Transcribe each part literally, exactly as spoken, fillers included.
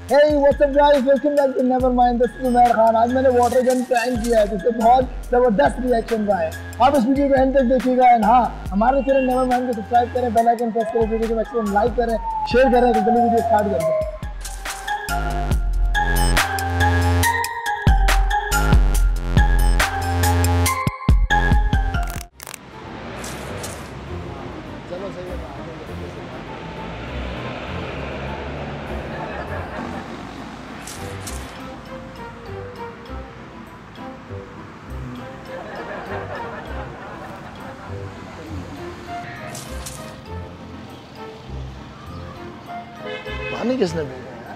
Hey, what's up guys? Welcome back to Nevermind. This is Umar Khan. आज मैंने water gun prank किया है जिससे बहुत जबरदस्त रिएक्शन रहा है। आप इस वीडियो को एंड तक देखिएगा एंड हाँ, हमारे चैनल नेवरमाइंड को सब्सक्राइब करें, बेल आइकन प्रेस करें, वीडियो को मैक्सिमम लाइक करें, शेयर करें। तो चलिए वीडियो स्टार्ट करते हैं। चलो सही है। पानी किसने भेजा यार?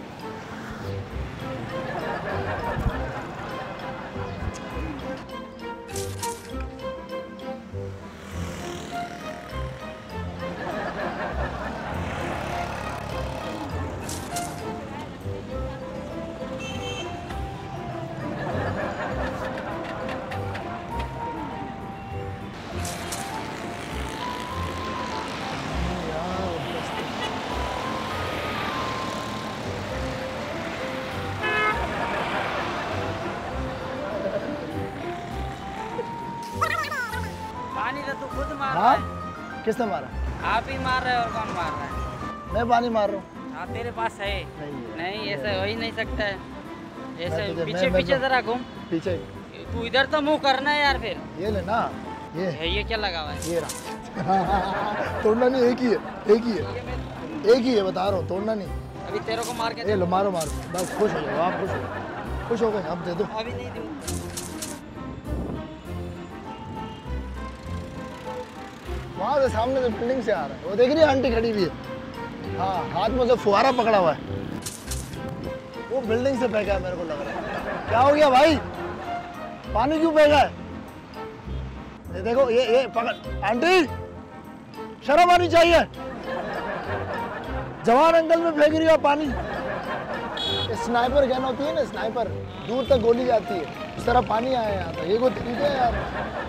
पानी तो तू खुद मार हाँ? रहा है। किसने मारा? आप ही मार रहे हो और कौन मार रहा है? मैं पानी मार रहा हूँ। हाँ तेरे पास है। नहीं है। नहीं ऐसा हो ही नहीं सकता है। ऐसे तुझे- पीछे मैं- मैं पीछे तो- जरा घूम। पीछे तू इधर तो मुंह करना है यार फिर। ये ले ना, ये है ये क्या लगा हुआ है? ये रहा। तोड़ना नहीं, एक ही है, एक ही है, एक ही है, बता रहा हूँ, तोड़ना नहीं। अभी तेरे को मार के ये लो, मारो मारो, बस खुश हो जाओ आप, खुश हो गए, खुश हो गए, अब दे दो। अभी नहीं दूँ। वहाँ से सामने से बिल्डिंग से आ रहा है, वो देख रही है आंटी खड़ी हुई है। हाँ, हाथ में से फुहारा पकड़ा हुआ है, वो बिल्डिंग से फेंका है मेरे को लग रहा है। क्या हो गया भाई, पानी क्यों फेंका है? ये देखो, ये ये पकड़, आंटी शर्म आनी चाहिए, जवान अंकल में फेंक रही है पानी। स्नाइपर गन होती है ना, स्नाइपर, दूर तक गोली जाती है, उस तरह पानी आया यहाँ पर। ये कोई तरीका है यार?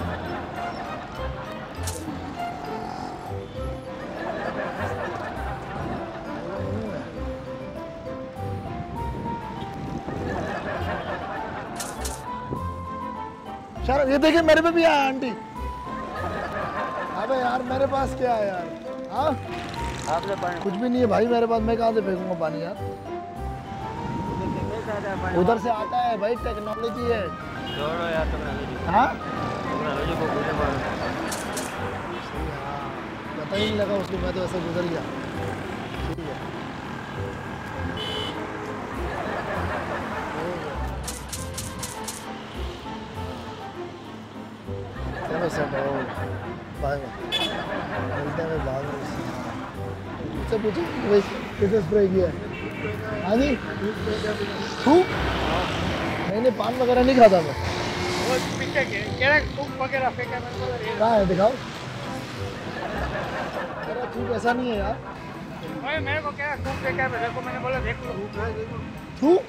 शर्म, ये देखिए मेरे पे भी आया आंटी। अबे यार मेरे पास क्या है यार? हाँ आपने पानी कुछ भी नहीं है भाई मेरे पास, मैं कहाँ से फेंकूंगा पानी यार? उधर से आता है भाई, टेक्नोलॉजी है। छोड़ो यार तुमने। हाँ टेक्नोलॉजी को भूले मारो। पता ही नहीं लगा उसको, मैं तो ऐसे गुजर गया। ठीक है, चलो सेट है, बाय मिलते हैं बाद में। मुझसे पूछो कि भाई किसे स्प्रे किया है? हाँ जी, थूक? नहीं नहीं, पान वगैरह नहीं खाता मैं। वो पीछे के केरा थूक वगैरह फेंका मैंने बोला। कहाँ है, दिखाओ। अरे थूक ऐसा नहीं है यार। ओए मेरे को क्या थूक फेंका है? देखो मैंने बोला देख लो। थूक?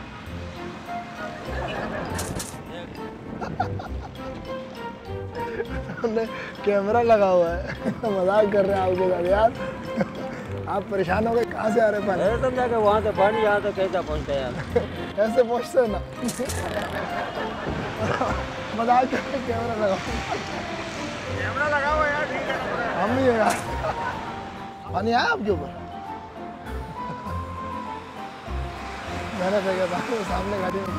हमने कैमरा लगा हुआ है। मजाक कर रहे हैं आपके साथ यार। आप परेशान हो गए, कहाँ से आ रहे पानी? अरे तुम जाके वहाँ से पानी यहाँ तक कैसा पहुँचता है यार? ऐसे पहुँचते हैं ना। मजाक कर रहे, कैमरा लगा कैमरा लगा हुआ यार, ठीक है। हम ही है यार। पानी आया आपके ऊपर? मैंने फेंका था सामने गाड़ी में।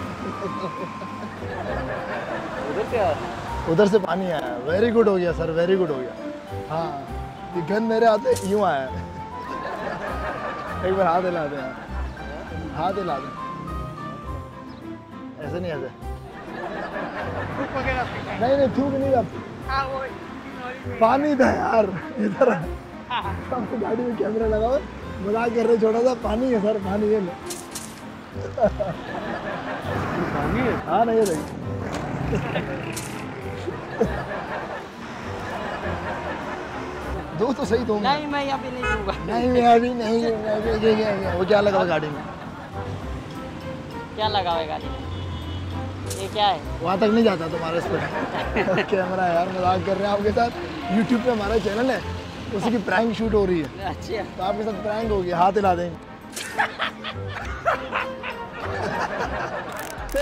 उधर क्या? उधर से पानी आया। वेरी गुड हो गया सर, वेरी गुड हो गया। हाँ, ये गन मेरे हाथ में यूँ आया है। एक बार हाथ हिला दे यार, हाथ हिला दे, ऐसे नहीं, ऐसे थूक वगैरह फेंका। नहीं नहीं, थूक नहीं, अब हाँ वो पानी था यार। इधर आपको गाड़ी में कैमरा लगा हुआ, मजाक कर रहे, छोटा सा पानी है सर, पानी है। पानी है? हाँ नहीं, नहीं दो तो सही दो। नहीं मैं अभी नहीं दूंगा। नहीं मैं अभी नहीं, मैं अभी- ये- ये- ये- वो क्या लगा हुआ गाड़ी में? क्या लगा हुआ है गाड़ी में? ये क्या है? वहाँ तक नहीं जाता तुम्हारा इस पर कैमरा है यार, मजाक कर रहे हैं आपके साथ। यूट्यूब पे हमारा चैनल है, उसी की प्रैंक शूट हो रही है, अच्छा तो आपके साथ प्रैंक होगी, हाथ हिला देंगे।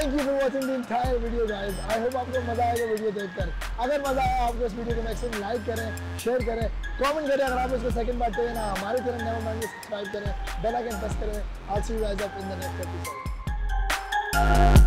Thank you for watching the entire video guys. I hope आपको मजा आएगा वीडियो देखकर। अगर मजा आया आपको इस वीडियो को मैक्सिमम लाइक करें, शेयर करें, कमेंट करें। अगर आप इसको सेकंड पार्ट चाहिए ना हमारी चैनल नेवर माइंड सब्सक्राइब करें, बेल आइकन प्रेस करें। I see you guys in the next episode.